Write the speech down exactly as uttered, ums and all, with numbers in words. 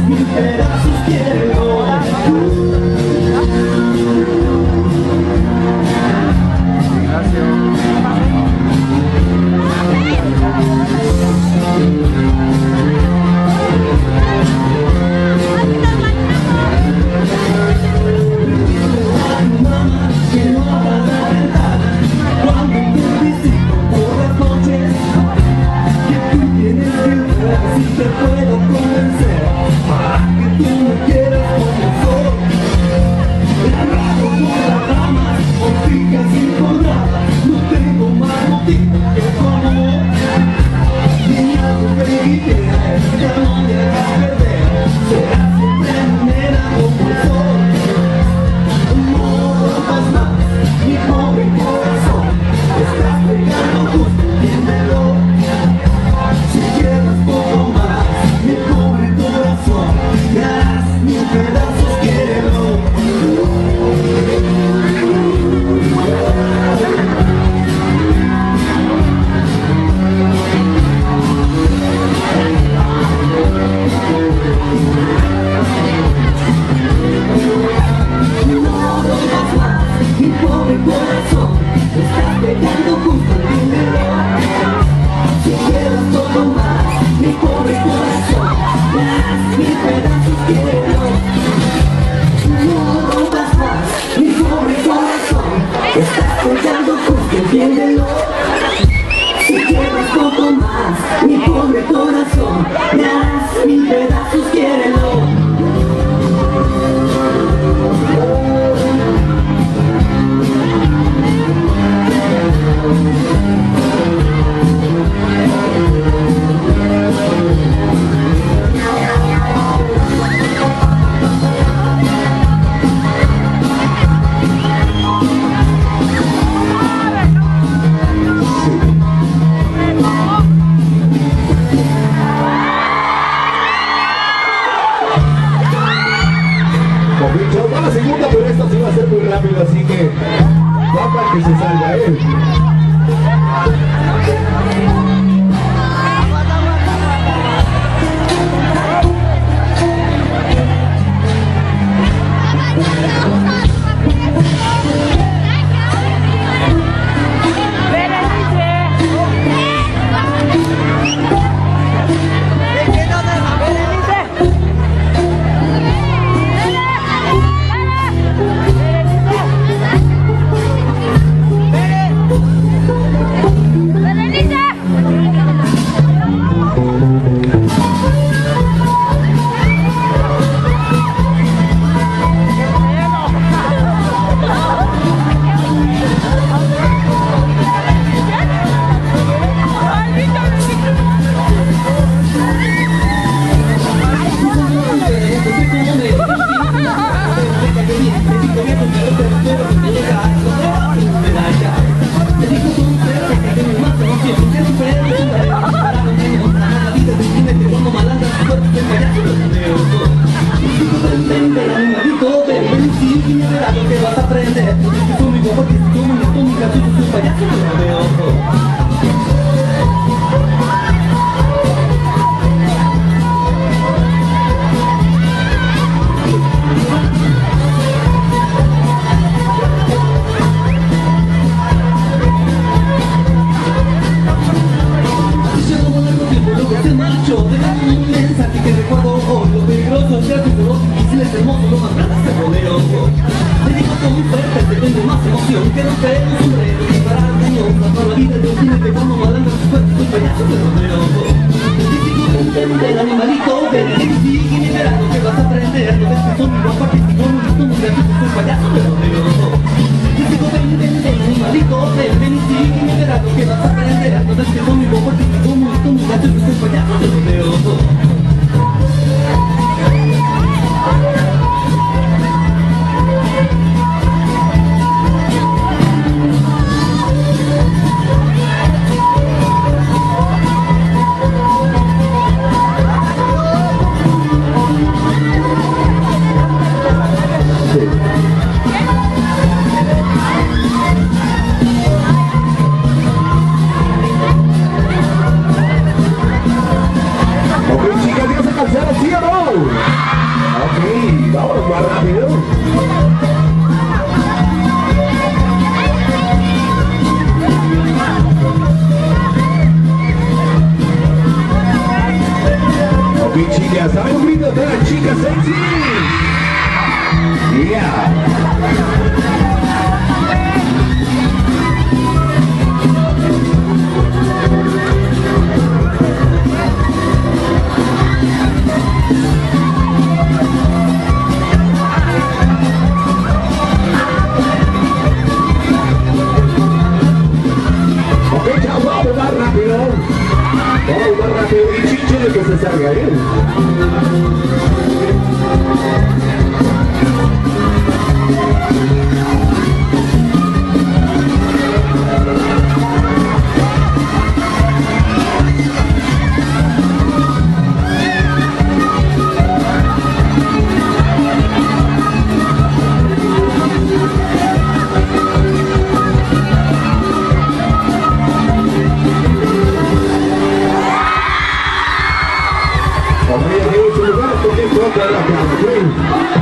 mil pedazos quiero. Te puedo convencer para que tú me quieras como soy. Enamorado por las ramas, por fijas y por nada. No tengo más motivo que tu amor. Ni algo que quieras, ya no me hagas perder. Serás siempre nena como el sol. No rompas más mi pobre corazón. Estás pegando justo, entiéndelo. Si quieres poco más, mi pobre corazón, me harás mil pedazos, quiero. No rompas más, mi pobre corazón, me estás pegando justo, entiéndelo. Si quieres todo más, mi pobre corazón, me harás mil pedazos, quiero. No rompas más, mi pobre corazón, estás pegando justo, entiéndelo. Si quieres todo más, mi pobre corazón, me harás mil pedazos, quiero. Va la segunda, pero esta sí va a ser muy rápido, así que va para que se salga, ¿eh? El animalito, ven, sigue liberando que vas a aprender. No ves que son muy guapas, que si no, no, no, no, soy payaso de rodeo. Yo digo, ven, ven, ven, animalito, ven, ven y sigue liberando que vas a aprender. No ves que son muy guapas, que si no, no, no, no, soy payaso de rodeo. Dame un grito a todas las chicas sexy. Yeah. Ok, chao, vamos más rápido. Vamos más rápido y chinche que se salga, ¿eh? Vamos a ir a su lugar porque toca la cama, ¿ok?